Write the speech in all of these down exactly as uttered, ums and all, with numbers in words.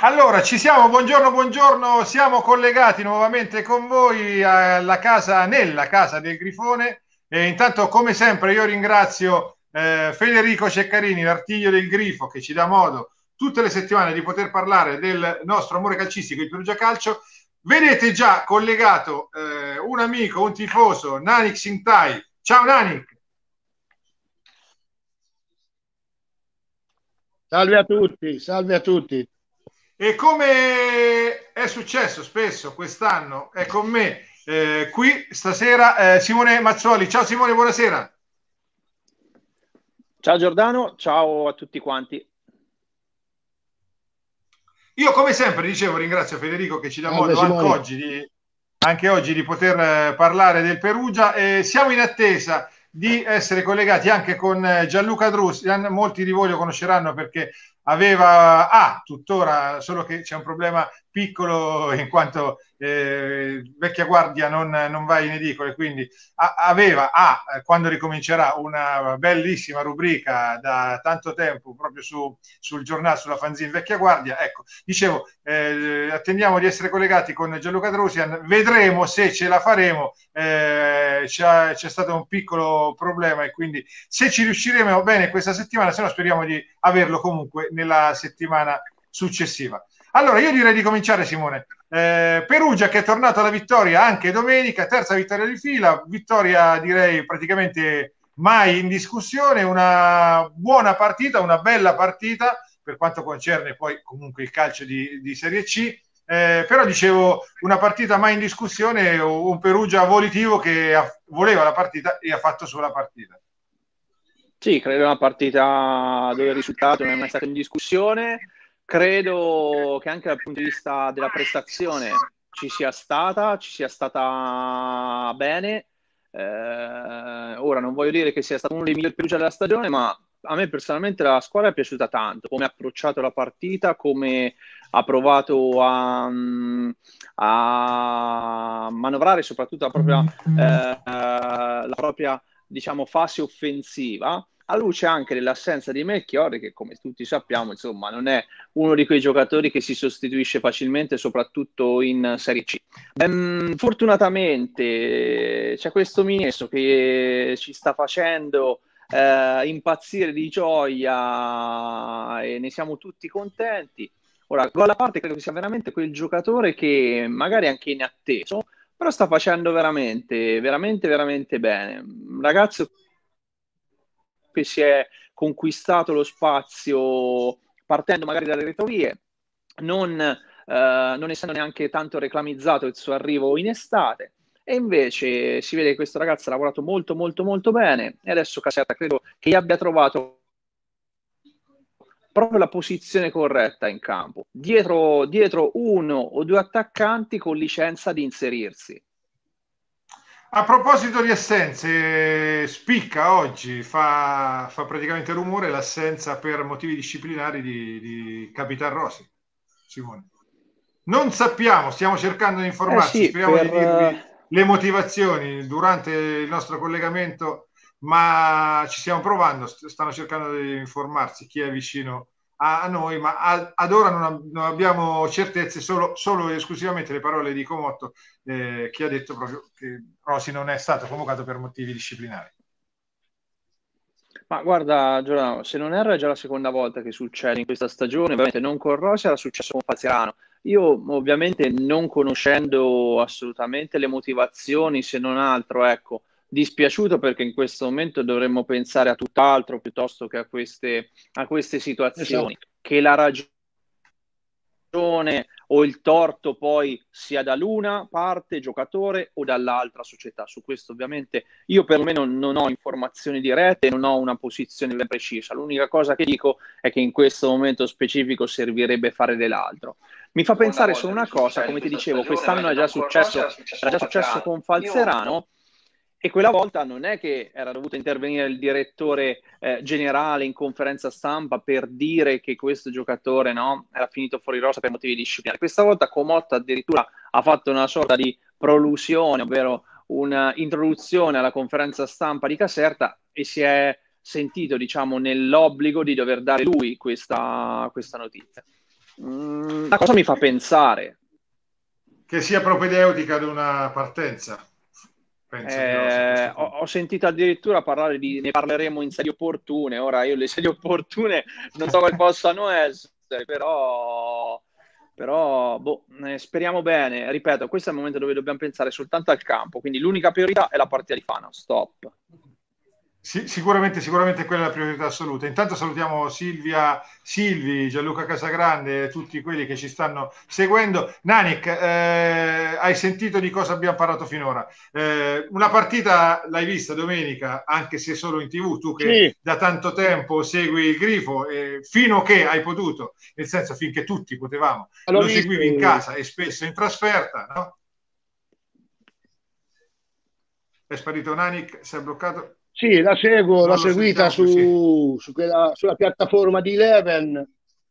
Allora, ci siamo, buongiorno, buongiorno, siamo collegati nuovamente con voi alla casa, nella casa del Grifone. E intanto, come sempre, io ringrazio eh, Federico Ceccarini, l'artiglio del Grifo, che ci dà modo tutte le settimane di poter parlare del nostro amore calcistico, il Perugia Calcio. Vedete già collegato eh, un amico, un tifoso, Nanik Sintai. Ciao Nanik! Salve a tutti, salve a tutti. E come è successo spesso quest'anno, è con me eh, qui stasera eh, Simone Mazzoli. Ciao Simone, buonasera. Ciao Giordano, ciao a tutti quanti. Io come sempre dicevo ringrazio Federico che ci dà Salve modo anche Simone. oggi di, anche oggi di poter eh, parlare del Perugia. E siamo in attesa di essere collegati anche con eh, Gianluca Drusian. Molti di voi lo conosceranno perché aveva, ah, tuttora, solo che c'è un problema piccolo in quanto eh, vecchia guardia non, non va in edicole, quindi a, aveva, ah, quando ricomincerà, una bellissima rubrica da tanto tempo proprio su, sul giornale, sulla fanzine vecchia guardia. Ecco, dicevo, eh, attendiamo di essere collegati con Gianluca Drusian, vedremo se ce la faremo. Eh, c'è, c'è stato un piccolo problema e quindi se ci riusciremo bene questa settimana, se no speriamo di averlo comunque nella settimana successiva. Allora io direi di cominciare, Simone. Eh, Perugia che è tornato alla vittoria anche domenica, terza vittoria di fila, vittoria direi praticamente mai in discussione, una buona partita, una bella partita per quanto concerne poi comunque il calcio di, di Serie C. Eh, però dicevo una partita mai in discussione, un Perugia volitivo che ha, voleva la partita e ha fatto solo la partita. Sì, credo una partita dove il risultato non è mai stato in discussione. Credo che anche dal punto di vista della prestazione ci sia stata, ci sia stata bene. Eh, ora non voglio dire che sia stato uno dei migliori Perugia della stagione, ma a me personalmente la squadra è piaciuta tanto, come ha approcciato la partita, come ha provato a, a manovrare soprattutto la propria, eh, la propria diciamo, fase offensiva, a luce anche dell'assenza di Melchiorre, che come tutti sappiamo, insomma, non è uno di quei giocatori che si sostituisce facilmente, soprattutto in Serie C. Ehm, fortunatamente c'è questo Minesso che ci sta facendo eh, impazzire di gioia e ne siamo tutti contenti. Ora, gol a parte, credo che sia veramente quel giocatore che magari anche inatteso, però sta facendo veramente, veramente, veramente bene. Un ragazzo che si è conquistato lo spazio partendo magari dalle retrovie, non, eh, non essendo neanche tanto reclamizzato il suo arrivo in estate. E invece si vede che questo ragazzo ha lavorato molto, molto, molto bene. E adesso Caserta credo che gli abbia trovato proprio la posizione corretta in campo, dietro, dietro uno o due attaccanti con licenza di inserirsi. A proposito di assenze, spicca oggi, fa, fa praticamente rumore l'assenza per motivi disciplinari di, di Capitan Rossi, Simone. Non sappiamo, stiamo cercando di Eh informarci, sì, speriamo di per... dirvi Uh... le motivazioni durante il nostro collegamento, ma ci stiamo provando, stanno cercando di informarsi chi è vicino a, a noi, ma a, ad ora non, non abbiamo certezze, solo, solo e esclusivamente le parole di Comotto, eh, che ha detto proprio che Rossi non è stato convocato per motivi disciplinari. Ma guarda, Giordano, se non erro è già la seconda volta che succede in questa stagione, ovviamente non con Rossi, era successo con Faziano. Io ovviamente non conoscendo assolutamente le motivazioni, se non altro, ecco, dispiaciuto perché in questo momento dovremmo pensare a tutt'altro piuttosto che a queste, a queste situazioni. Esatto. Che la ragione o il torto poi sia dall'una parte, giocatore, o dall'altra società. Su questo ovviamente io perlomeno non ho informazioni dirette, non ho una posizione ben precisa. L'unica cosa che dico è che in questo momento specifico servirebbe fare dell'altro. Mi fa pensare solo una cosa, come ti dicevo, quest'anno è già successo, era già successo con Falzerano, e quella volta non è che era dovuto intervenire il direttore eh, generale in conferenza stampa per dire che questo giocatore no, era finito fuori rosa per motivi disciplinari. Questa volta Comotta addirittura ha fatto una sorta di prolusione, ovvero un'introduzione alla conferenza stampa di Caserta, e si è sentito, diciamo, nell'obbligo di dover dare lui questa, questa notizia. Mm, La cosa mi fa pensare che sia propedeutica ad una partenza. Penso eh, ho, ho sentito addirittura parlare di ne parleremo in sedie opportune. Ora io le sedie opportune non so quali possano essere, però, però boh, eh, speriamo bene. Ripeto, questo è il momento dove dobbiamo pensare soltanto al campo, quindi l'unica priorità è la partita di Fano. Stop. Sì, sicuramente, sicuramente quella è la priorità assoluta. Intanto salutiamo Silvia, Silvi, Gianluca Casagrande e tutti quelli che ci stanno seguendo. Nanik, eh, hai sentito di cosa abbiamo parlato finora? Eh, una partita l'hai vista domenica, anche se solo in tivù, tu che Sì, da tanto tempo segui il Grifo, eh, fino a che hai potuto, nel senso finché tutti potevamo, l'ho lo visto. seguivi in casa e spesso in trasferta, no? È sparito Nanik, si è bloccato. Sì, la seguo, l'ho Non lo seguita sentiamo più, sì. su, su quella, sulla piattaforma di Eleven.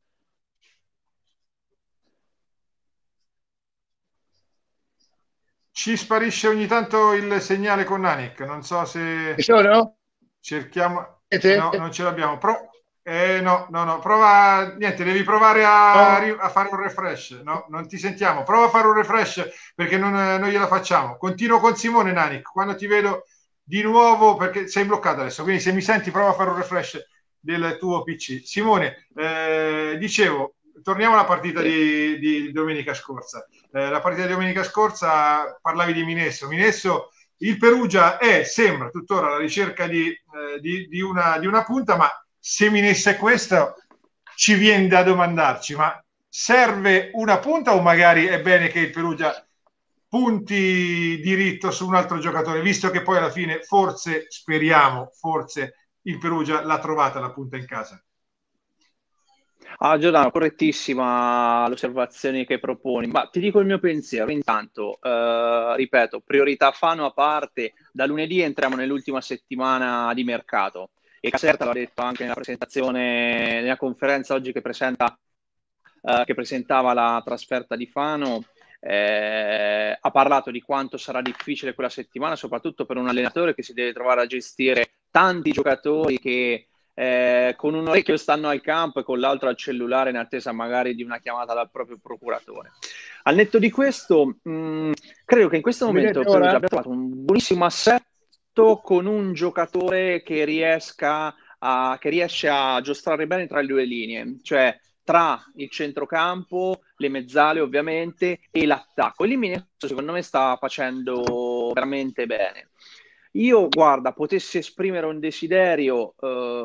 Ci sparisce ogni tanto il segnale con Nanik, non so Ci se sono? cerchiamo, Siete? no, non ce l'abbiamo. Pro... Eh, no, no, no, prova, niente, devi provare a, No? a fare un refresh, no, non ti sentiamo, prova a fare un refresh perché non, non gliela facciamo. Continuo con Simone Nanik, quando ti vedo di nuovo, perché sei bloccato adesso, quindi se mi senti prova a fare un refresh del tuo P C. Simone, eh, dicevo, torniamo alla partita Sì. di, di domenica scorsa. Eh, la partita di domenica scorsa parlavi di Minesso. Minesso, il Perugia è, sembra tuttora alla ricerca di, eh, di, di, una, di una punta, ma se Minesso è questo, ci viene da domandarci, ma serve una punta o magari è bene che il Perugia punti diritto su un altro giocatore, visto che poi alla fine forse, speriamo, forse il Perugia l'ha trovata la punta in casa. Ah, Giordano, correttissima l'osservazione che proponi, ma ti dico il mio pensiero. Intanto, eh, ripeto, priorità Fano a parte, da lunedì entriamo nell'ultima settimana di mercato e Caserta l'ha detto anche nella presentazione, nella conferenza oggi che, presenta, eh, che presentava la trasferta di Fano, eh, ha parlato di quanto sarà difficile quella settimana, soprattutto per un allenatore che si deve trovare a gestire tanti giocatori che eh, con un orecchio stanno al campo e con l'altro al cellulare in attesa magari di una chiamata dal proprio procuratore. Al netto di questo, mh, credo che in questo Mi momento vedete Perugia ora? abbia trovato un buonissimo assetto con un giocatore che riesca a, che riesce a giostrare bene tra le due linee, cioè tra il centrocampo, le mezzale ovviamente e l'attacco. E lì Minesso secondo me sta facendo veramente bene. Io, guarda, potessi esprimere un desiderio,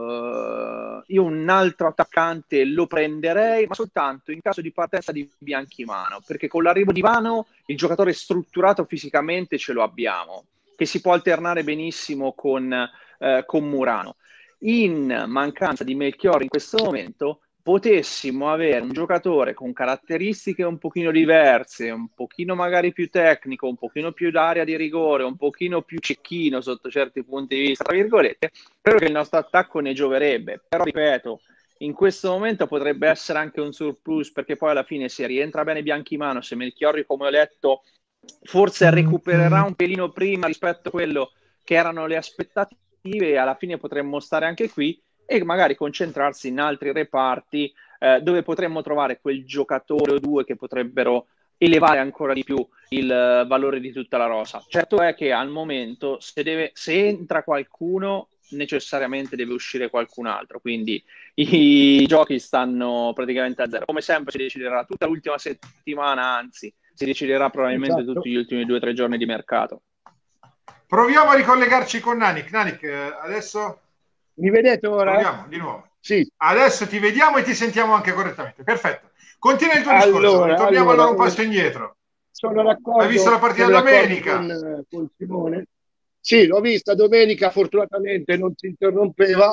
eh, io un altro attaccante lo prenderei, ma soltanto in caso di partenza di Bianchimano, perché con l'arrivo di Vano il giocatore strutturato fisicamente ce lo abbiamo, che si può alternare benissimo con, eh, con Murano. In mancanza di Melchiorri in questo momento, potessimo avere un giocatore con caratteristiche un pochino diverse, un pochino magari più tecnico, un pochino più d'area di rigore, un pochino più cecchino sotto certi punti di vista, tra virgolette, credo che il nostro attacco ne gioverebbe. Però, ripeto, in questo momento potrebbe essere anche un surplus, perché poi alla fine se rientra bene Bianchimano, se Melchiorri, come ho letto, forse recupererà un pelino prima rispetto a quello che erano le aspettative, e alla fine potremmo stare anche qui e magari concentrarsi in altri reparti eh, dove potremmo trovare quel giocatore o due che potrebbero elevare ancora di più il uh, valore di tutta la rosa. Certo è che al momento se, deve, se entra qualcuno necessariamente deve uscire qualcun altro, quindi i, i giochi stanno praticamente a zero. Come sempre si deciderà tutta l'ultima settimana, anzi si deciderà probabilmente Esatto. tutti gli ultimi due o tre giorni di mercato. Proviamo a ricollegarci con Nanik. Nanik, adesso Mi vedete ora? proviamo di nuovo. Sì. Adesso ti vediamo e ti sentiamo anche correttamente. Perfetto. Continua il tuo Allora, discorso. Ritorniamo allora, allora un passo indietro. sono Hai visto d'accordo, la partita sono d'accordo domenica? con, con Simone. Sì, l'ho vista domenica, fortunatamente non si interrompeva.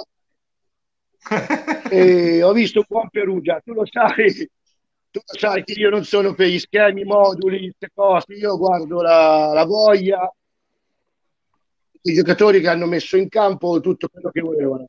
E ho visto un buon Perugia. Tu lo sai, tu lo sai che io non sono per gli schemi, i moduli, queste cose. Io guardo la, la voglia, i giocatori che hanno messo in campo tutto quello che volevano.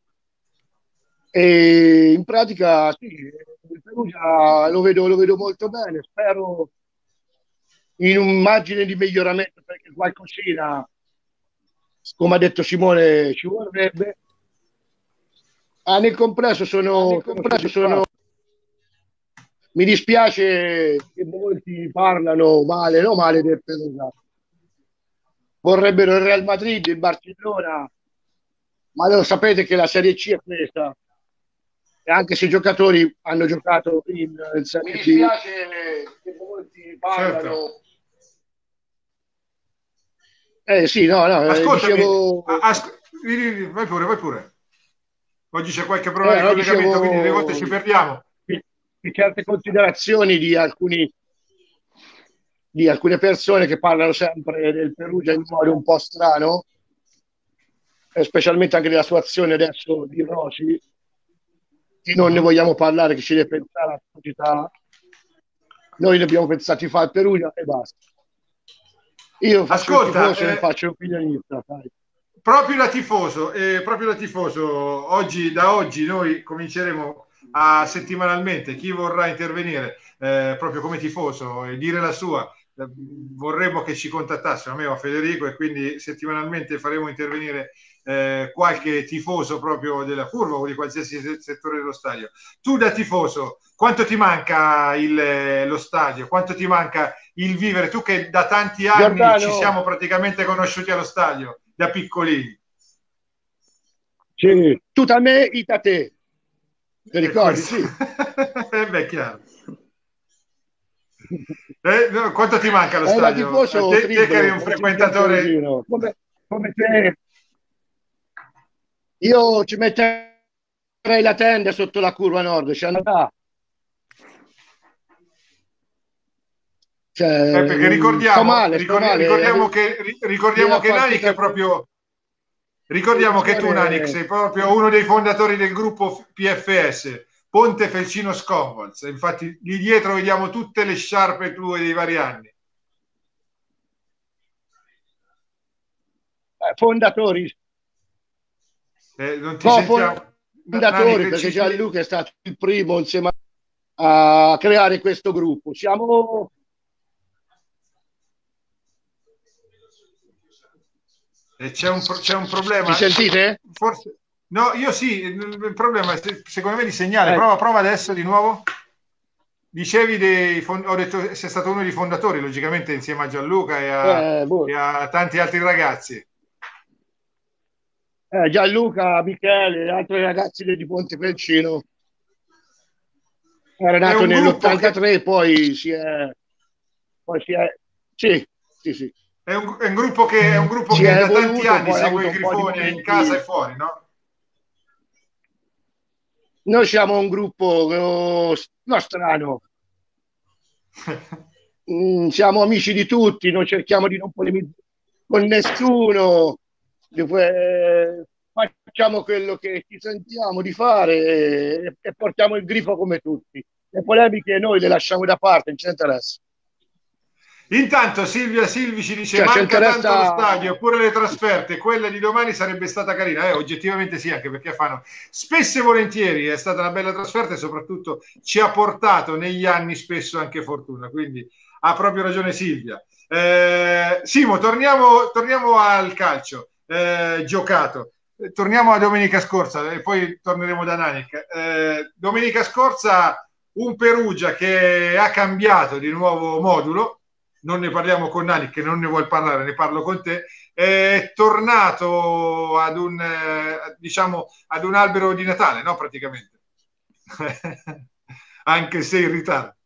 E in pratica sì, il Perugia lo vedo, lo vedo molto bene. Spero in un margine di miglioramento, perché qualcosina, come ha detto Simone, ci vorrebbe. Ah, nel complesso sono, Ah, nel sono complesso sono mi dispiace che molti parlano male, no male del Perugia. Vorrebbero il Real Madrid, il Barcellona, ma lo sapete che la Serie C è questa. E anche se i giocatori hanno giocato in, in Serie B. Mi dispiace che molti parlano. Certo. Eh sì, no, no, eh, Ascoltami, dicevo... a- asc- vai pure, vai pure. Oggi c'è qualche problema Eh, di no, collegamento, dicevo quindi delle volte ci perdiamo. che, che certe considerazioni di alcuni di alcune persone che parlano sempre del Perugia in modo un po' strano, e specialmente anche della situazione adesso di Rossi, che non ne vogliamo parlare, che ci deve pensare la società. Noi ne abbiamo pensati fare il Perugia e basta. Io faccio Ascolta, il tifoso, eh, non faccio l'opinionista. Sai. proprio da tifoso, eh, proprio da tifoso, oggi, da oggi noi cominceremo a settimanalmente, chi vorrà intervenire eh, proprio come tifoso e dire la sua, eh, vorremmo che ci contattassero, a me o a Federico, e quindi settimanalmente faremo intervenire eh, qualche tifoso proprio della curva o di qualsiasi settore dello stadio. Tu da tifoso, quanto ti manca il, lo stadio? Quanto ti manca il vivere? Tu che da tanti anni Giordano, ci siamo praticamente conosciuti allo stadio, da piccolini. sì, tu da me, io da te. Ti ricordi? Sì. Eh beh, chiaro. Eh, no, quanto ti manca lo Eh, stadio? tifoso Te, te triplo, che eri un frequentatore... come, come te. Io ci metterei la tenda sotto la curva nord, c'è andata. Cioè, Eh, perché ricordiamo, sto male, sto ricordi- male. ricordiamo che, ricordiamo che Nani partita- è proprio... Ricordiamo che tu, Nanik, sei proprio uno dei fondatori del gruppo P F S, Ponte Felcino Sconvolz. Infatti lì dietro vediamo tutte le sciarpe tue dei vari anni. Eh, fondatori. Eh, non ti No, sentiamo... fondatori, Nanik, perché ci- Gianluca è stato il primo insieme a creare questo gruppo. Siamo... E c'è un, pro- c'è un problema. Mi sentite? Forse... No, io sì, il problema è se- secondo me di segnale. Eh. Prova, prova adesso di nuovo. Dicevi dei fond- ho detto sei stato uno dei fondatori, logicamente insieme a Gianluca e a, Eh, boh. e a tanti altri ragazzi. Eh, Gianluca, Michele, altri ragazzi di Ponte Felcino. Era nato un gruppo nell'ottantatré, che- poi si è... Poi si è... Sì, sì, sì. È un, è un gruppo che, è un gruppo Si che è da evoluto, tanti anni poi ha segue i avuto un po' di Grifoni in momenti- casa e fuori, no? Noi siamo un gruppo eh, no, strano. Mm, siamo amici di tutti, non cerchiamo di non polemizzare con nessuno. Eh, facciamo quello che ci sentiamo di fare e, e portiamo il grifo come tutti. Le polemiche noi le lasciamo da parte, non ci interessa. Intanto Silvia Silvi ci dice Cioè, ci manca interessa- tanto lo stadio, pure le trasferte, quella di domani sarebbe stata carina. Eh, oggettivamente sì, anche perché fanno spesso e volentieri, è stata una bella trasferta e soprattutto ci ha portato negli anni spesso anche fortuna, quindi ha proprio ragione Silvia. Eh, Simo, torniamo, torniamo al calcio eh, giocato. Eh, torniamo a domenica scorsa e poi torneremo da Nanik. Eh, domenica scorsa un Perugia che ha cambiato di nuovo modulo. Non ne parliamo con Nani che non ne vuol parlare, ne parlo con te, è tornato ad un eh, diciamo ad un albero di Natale, no? Praticamente. Anche se in ritardo.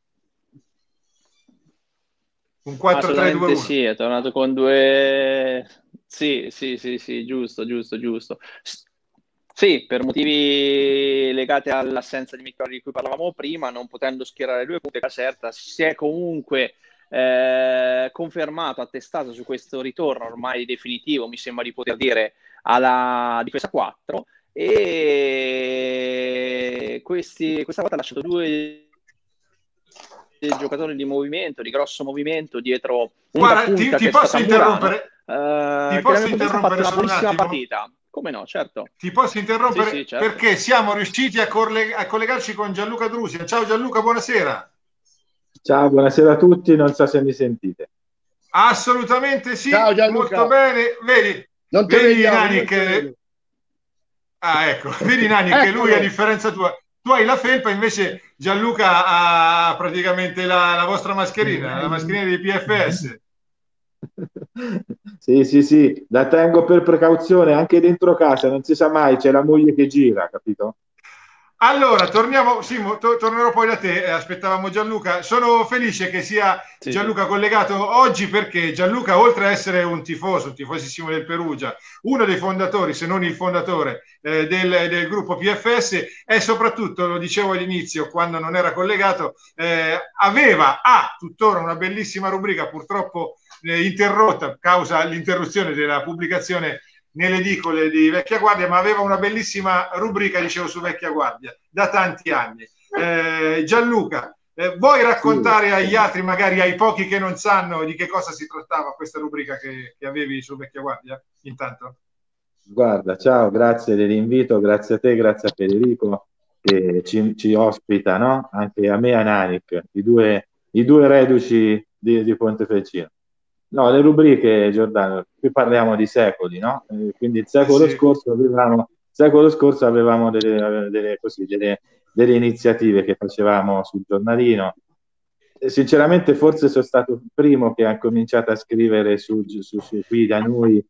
Un quattro tre due uno. Sì, è tornato con due... Sì, sì, sì, sì, giusto, giusto, giusto. Sì, per motivi legati all'assenza di Michele di cui parlavamo prima, non potendo schierare due punti, Caserta si è comunque eh, confermato, attestato su questo ritorno ormai definitivo, mi sembra di poter dire, alla difesa quattro, e questi, questa volta ha lasciato due giocatori di movimento, di grosso movimento dietro una Guarda, punta ti, ti che posso è stata interrompere? Murano, ti eh, posso che interrompere ha fatto solo una un buonissima attimo? partita. Come no, certo. Ti posso interrompere? Sì, sì, certo. Perché siamo riusciti a, corle- a collegarci con Gianluca Drusia. Ciao Gianluca, buonasera. Ciao, buonasera a tutti, non so se mi sentite. Assolutamente sì, Ciao, Gianluca. molto bene. Vedi, Non te vedi vediamo, Nani non te che... vedo. Ah, ecco, vedi Nani che lui, a Eccolo. differenza tua, tu hai la felpa, invece Gianluca ha praticamente la, la vostra mascherina, la mascherina di P F S. Sì, sì, sì, la tengo per precauzione anche dentro casa, non si sa mai, c'è la moglie che gira, capito? Allora, torniamo, Simo, to- tornerò poi da te, eh, aspettavamo Gianluca. Sono felice che sia Sì, sì. Gianluca collegato oggi perché Gianluca, oltre a essere un tifoso, un tifosissimo del Perugia, uno dei fondatori, se non il fondatore eh, del, del gruppo P F S, è soprattutto, lo dicevo all'inizio, quando non era collegato, eh, aveva, ha tuttora una bellissima rubrica, purtroppo eh, interrotta a causa l'interruzione della pubblicazione nelle edicole di Vecchia Guardia, ma aveva una bellissima rubrica, dicevo, su Vecchia Guardia da tanti anni. Eh, Gianluca, eh, vuoi raccontare agli altri, magari ai pochi che non sanno, di che cosa si trattava questa rubrica che, che avevi su Vecchia Guardia? Intanto. Guarda, ciao, grazie dell'invito, grazie a te, grazie a Federico che ci, ci ospita, no? Anche a me e a Nanic, i due, i due reduci di, di Pontefelcino. No, le rubriche, Giordano, qui parliamo di secoli, no? Eh, quindi il secolo Eh sì. scorso avevamo, secolo scorso avevamo delle, delle, così, delle, delle iniziative che facevamo sul giornalino. E sinceramente forse sono stato il primo che ha cominciato a scrivere su, su, su qui da noi,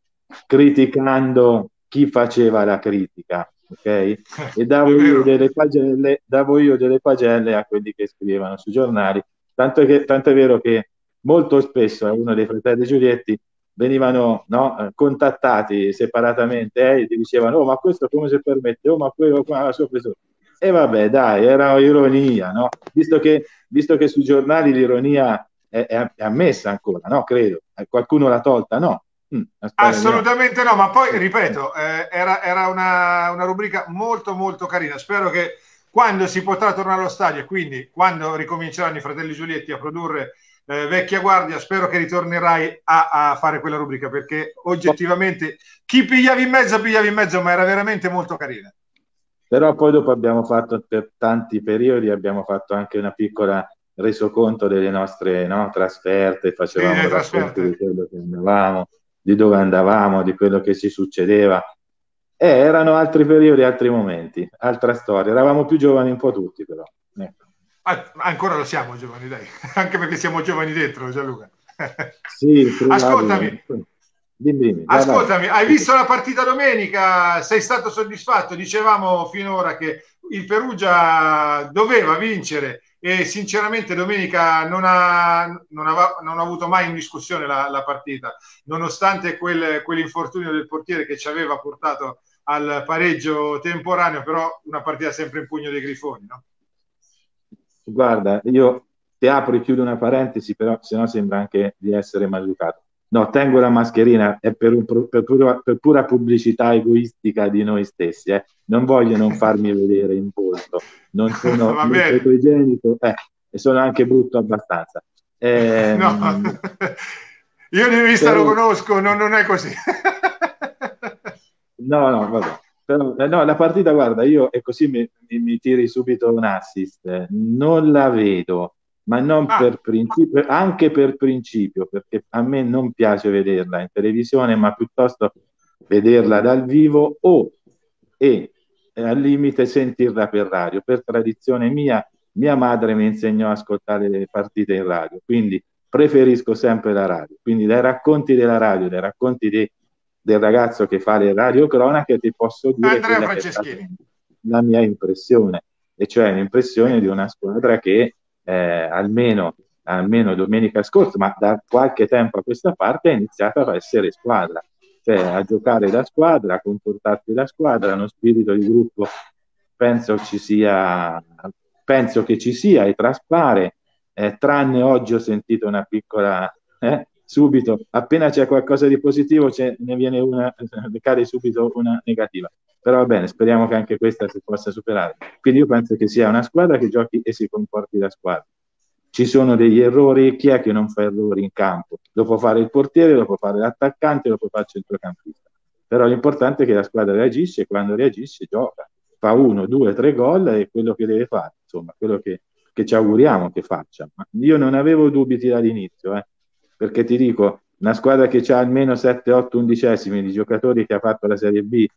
criticando chi faceva la critica, ok? E davo io delle pagelle, davo io delle pagelle a quelli che scrivevano sui giornali, tanto, che, tanto è vero che molto spesso a uno dei fratelli Giulietti venivano, no, contattati separatamente eh, e ti dicevano: oh, ma questo come si permette? Oh, ma quello qua la sua persona. E vabbè, dai, era ironia, no? Visto che, visto che sui giornali l'ironia è, è, è ammessa ancora, no? Credo. Qualcuno l'ha tolta? No. Mm, Assolutamente no, ma poi ripeto, eh, era, era una, una rubrica molto molto carina. Spero che quando si potrà tornare allo stadio, quindi quando ricominceranno i fratelli Giulietti a produrre eh, Vecchia Guardia, spero che ritornerai a, a fare quella rubrica, perché oggettivamente chi pigliavi in mezzo pigliavi in mezzo, ma era veramente molto carina. Però poi dopo abbiamo fatto, per tanti periodi, abbiamo fatto anche una piccola resoconto delle nostre, no, trasferte, facevamo Sì, racconti di quello che andavamo, di dove andavamo, di quello che ci succedeva. Eh, erano altri periodi, altri momenti, altra storia. Eravamo più giovani un po' tutti, però. Ecco. Ah, ancora lo siamo giovani, dai, anche perché siamo giovani dentro, Gianluca. Sì, ascoltami, dimmi, dimmi, ascoltami, vai, vai. hai visto la partita domenica? Sei stato soddisfatto? Dicevamo finora che il Perugia doveva vincere e sinceramente domenica non ha, non ha, non ha avuto mai in discussione la, la partita, nonostante quel, quell'infortunio del portiere che ci aveva portato al pareggio temporaneo, però una partita sempre in pugno dei Grifoni, no? Guarda, io ti apro e chiudo una parentesi, però sennò sembra anche di essere maleducato. No, tengo la mascherina, è per, un, per, pura, per pura pubblicità egoistica di noi stessi. Eh. Non voglio non farmi vedere in volto. Non sono molto fotogenico eh, e sono anche brutto abbastanza. Eh, no, io di vista però... lo conosco, no, non è così. no, no, vabbè. Però, no, la partita, guarda, io e così mi, mi, mi tiri subito un assist. Eh. Non la vedo, ma non ah. per principio, anche per principio, perché a me non piace vederla in televisione, ma piuttosto vederla dal vivo o e al limite sentirla per radio. Per tradizione mia, mia madre mi insegnò a ascoltare le partite in radio, quindi preferisco sempre la radio. Quindi dai racconti della radio, dai racconti di del ragazzo che fa le radiocronache ti posso dire Andrea Franceschini, la mia impressione, e cioè l'impressione di una squadra che eh, almeno, almeno domenica scorsa, ma da qualche tempo a questa parte, ha iniziato a essere squadra, cioè a giocare da squadra, a comportarsi da squadra, uno spirito di gruppo penso ci sia, penso che ci sia e traspare, eh, tranne oggi ho sentito una piccola eh, subito, appena c'è qualcosa di positivo ne viene una, cade subito una negativa, però va bene, speriamo che anche questa si possa superare. Quindi io penso che sia una squadra che giochi e si comporti da squadra. Ci sono degli errori, chi è che non fa errori in campo? Lo può fare il portiere, lo può fare l'attaccante, lo può fare il centrocampista, però l'importante è che la squadra reagisce e quando reagisce gioca, fa uno, due, tre gol e quello che deve fare, insomma, quello che, che ci auguriamo che faccia. Ma io non avevo dubbi dall'inizio, eh. Perché ti dico, una squadra che ha almeno sette otto undicesimi di giocatori che ha fatto la Serie B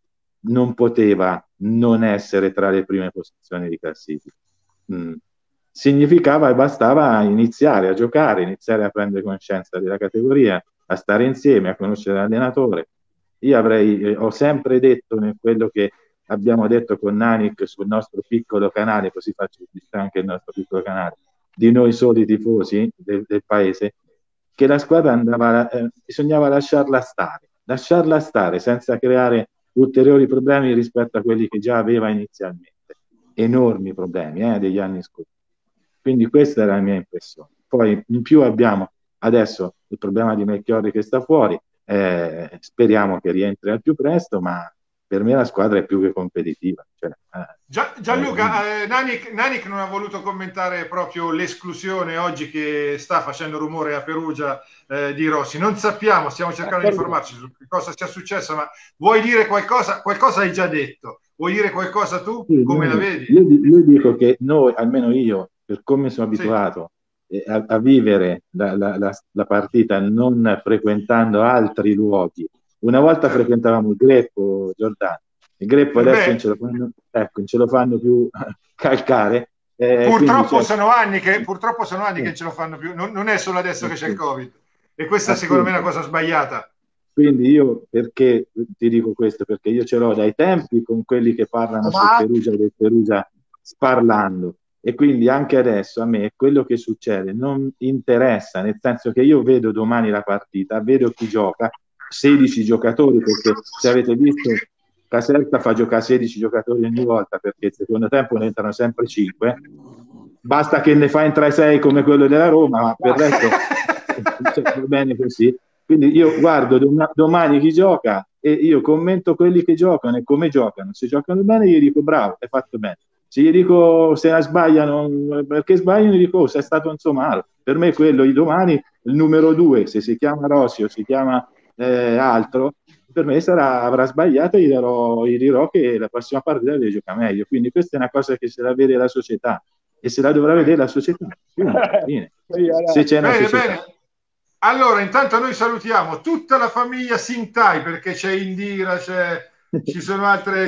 non poteva non essere tra le prime posizioni di classifica. Mm. Significava e bastava iniziare a giocare, iniziare a prendere conoscenza della categoria, a stare insieme, a conoscere l'allenatore. Io avrei, eh, ho sempre detto nel quello che abbiamo detto con Nanik sul nostro piccolo canale, così faccio anche il nostro piccolo canale, di noi soli tifosi del, del paese, che la squadra andava, eh, bisognava lasciarla stare, lasciarla stare senza creare ulteriori problemi rispetto a quelli che già aveva inizialmente, enormi problemi eh, degli anni scorsi. Quindi questa era la mia impressione. Poi in più abbiamo adesso il problema di Melchiorri che sta fuori, eh, speriamo che rientri al più presto, ma per me la squadra è più che competitiva. Cioè, eh, Gia, Gianluca, eh, Nanik, Nanik non ha voluto commentare proprio l'esclusione oggi che sta facendo rumore a Perugia eh, di Rossi. Non sappiamo, stiamo cercando di informarci su cosa sia successo, ma vuoi dire qualcosa? Qualcosa hai già detto. Vuoi dire qualcosa tu? Sì, come io, la vedi? Io, io dico che noi, almeno io, per come sono abituato sì. eh, a, a vivere la, la, la, la partita non frequentando altri luoghi. Una volta certo. frequentavamo il Greppo, Giordano. Il Greppo per adesso non ce, lo fanno, ecco, non ce lo fanno più calcare. Eh, purtroppo, quindi, sono anni che, purtroppo sono anni sì. che ce lo fanno più. Non, non è solo adesso sì. che c'è il Covid. E questa Appunto. secondo me è una cosa sbagliata. Quindi io perché ti dico questo? Perché io ce l'ho dai tempi con quelli che parlano sul Perugia e del Perugia sparlando, e quindi anche adesso a me quello che succede non interessa, nel senso che io vedo domani la partita, vedo chi gioca, sedici giocatori, perché se avete visto Caserta fa giocare sedici giocatori ogni volta, perché il secondo tempo ne entrano sempre cinque, basta che ne fa entrare sei come quello della Roma, ma per il resto cioè, va bene così. Quindi io guardo dom- domani chi gioca e io commento quelli che giocano e come giocano. Se giocano bene gli dico bravo, hai fatto bene. Se gli dico se la sbagliano perché sbagliano, gli dico oh, sei stato insomma. Per me quello di domani, il numero due, se si chiama Rossi o si chiama eh, altro, per me sarà, avrà sbagliato e gli, darò, gli dirò che la prossima partita deve giocare meglio. Quindi questa è una cosa che se la vede la società e se la dovrà vedere la società. Quindi, fine. Se c'è una bene, società. Bene. Allora, intanto noi salutiamo tutta la famiglia Sintai, perché c'è Indira, c'è, ci sono altre,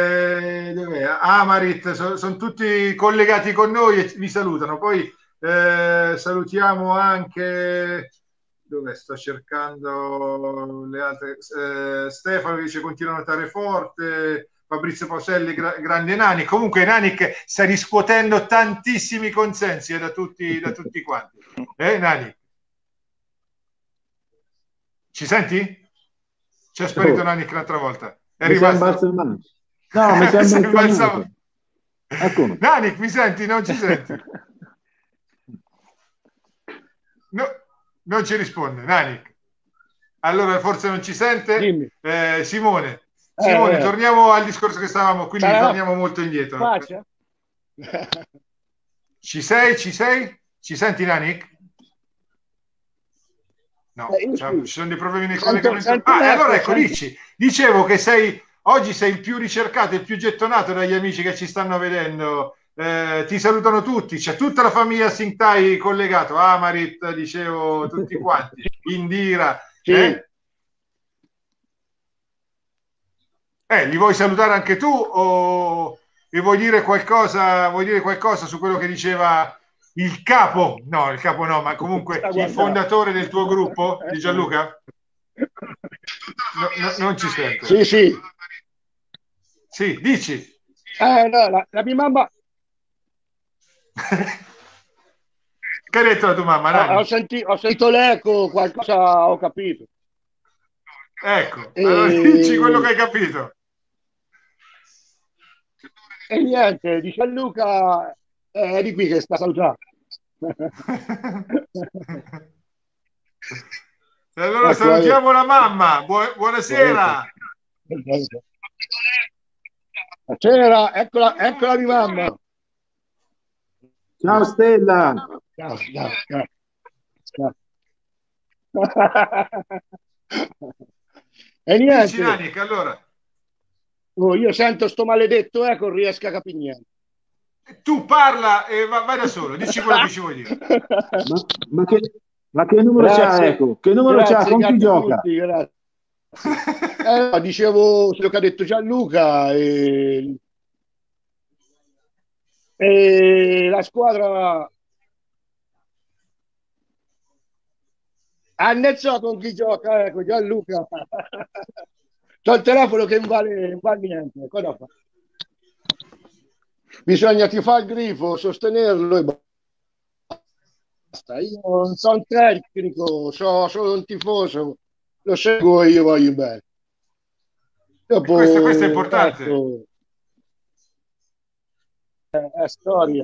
c'è Amarit, sono, sono tutti collegati con noi e vi salutano. Poi eh, salutiamo anche, dove sto cercando le altre, eh, Stefano che dice continua a notare forte, Fabrizio Pauselli, gra, grande Nani. Comunque Nanik sta riscuotendo tantissimi consensi eh, da, tutti, da tutti quanti. Eh Nani? Ci senti? C'è sparito oh. Nanik l'altra volta. È mi rimasto. No, mi sembra ecco. Nanik, mi senti? Non ci senti? No, non ci risponde. Nanik. Allora forse non ci sente. Eh, Simone. Simone, eh, torniamo al discorso che stavamo, quindi sarà... torniamo molto indietro. Faccia. Ci sei? Ci sei? Ci senti Nanik? No, eh, cioè, ci sono dei problemi nel collegamento. Ah, allora ecco, dici, dicevo che sei oggi sei il più ricercato, il più gettonato dagli amici che ci stanno vedendo. Eh, ti salutano tutti, c'è tutta la famiglia Sintai collegato, Amarit, dicevo, tutti quanti, Indira. Sì. Eh? eh, li vuoi salutare anche tu o e vuoi dire qualcosa, vuoi dire qualcosa su quello che diceva il capo, no, il capo no, ma comunque il fondatore del tuo gruppo, di Gianluca? No, no, non ci sento. Sì, sì. Sì, dici. Eh, no, la, la mia mamma... Che ha detto la tua mamma? Ho, ho, senti, ho sentito l'eco, qualcosa ho capito. Ecco, e... allora dici quello che hai capito. E niente, di Gianluca... Eh, è di qui che sta salutando. Allora salutiamo la mamma. Bu- buonasera. Buonasera, eccola, eccola mia mamma. Ciao Stella. Ciao, ciao, ciao. Ciao. E niente. Nanik, allora. Oh, io sento sto maledetto eco, non riesco a capire niente. Tu parla e va, vai da solo, dici quello che ci vuoi dire. Ma, ma, che, ma che numero grazie, c'ha, ecco? Che numero grazie, c'ha? Con chi gioca? Tutti, grazie. Eh, dicevo quello che ha detto Gianluca e, e la squadra ah, non so con chi gioca, ecco Gianluca. C'ho il telefono che non vale, non vale niente. Cosa fa? Bisogna tifare il grifo, sostenerlo e basta. Io non sono un tecnico, sono solo un tifoso, lo seguo e io voglio bene. E questo, questo è Dopo, importante. ecco, è, è storia.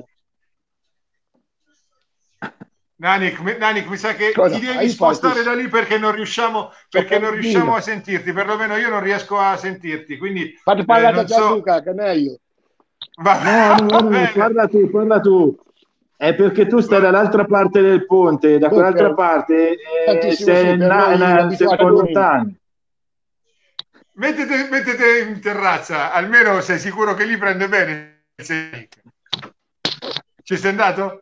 Nanik, mi- Nanik, mi sa che Cosa ti fa? devi Io faccio spostare questo. da lì perché non riusciamo, C'ho perché non riusciamo Ferrugino. a sentirti, perlomeno io non riesco a sentirti, quindi Fate eh, parlare da non so. Gianluca, che è meglio. Va, No, no, va no, bene. parla tu, parla tu. È perché tu stai Va- dall'altra parte del ponte, da Ok, quell'altra parte eh, tantissimo sì, sei, per na- noi na- sei un abituati a po' noi. lontano. Mettete, mettete in terrazza, almeno sei sicuro che lì prende bene. Ci sei andato?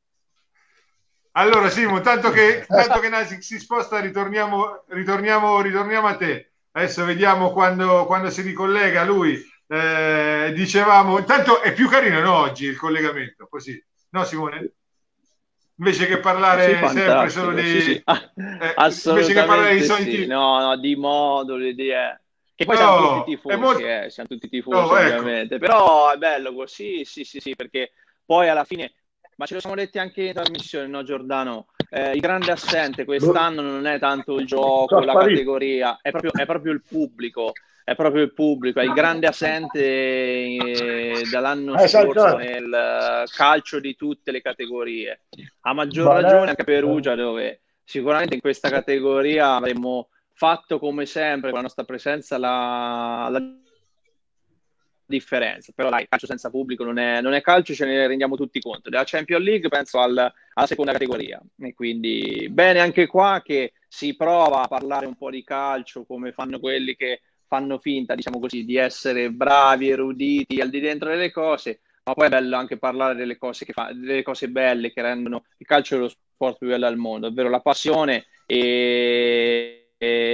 Allora, Simo, tanto che, tanto che Nasik si sposta, ritorniamo, ritorniamo, ritorniamo a te. Adesso vediamo quando, quando si ricollega lui. Eh, dicevamo, intanto è più carino, no, oggi il collegamento, così, no, Simone? Invece che Sì, parlare sempre solo fantastico, sì, di, sì, ah, eh, invece che parlare dei assolutamente sì, soliti, no, no, di moduli, di... eh. Che poi siamo tutti oh, è tifosi, molto, eh, siamo tutti tifosi oh, ecco, ovviamente, però è bello così, sì, sì, sì, perché poi alla fine, ma ce lo siamo detti anche in trasmissione, no, Giordano? Eh, il grande assente Boh, quest'anno non è tanto il sono gioco, la sparito. categoria, è proprio, è proprio il pubblico, è proprio il pubblico, è il grande assente eh, dall'anno Eh, sai scorso cosa? nel eh, calcio di tutte le categorie. A maggior ragione anche a Valerio. Perugia, dove sicuramente in questa categoria avremmo fatto come sempre con la nostra presenza la, la differenza. Però dai, calcio senza pubblico non è, non è calcio, ce ne rendiamo tutti conto. Della Champions League penso al, alla seconda categoria. E quindi bene anche qua che si prova a parlare un po' di calcio come fanno quelli che fanno finta, diciamo così, di essere bravi, eruditi, al di dentro delle cose, ma poi è bello anche parlare delle cose, che fa, delle cose belle che rendono il calcio lo sport più bello al mondo, ovvero la passione e,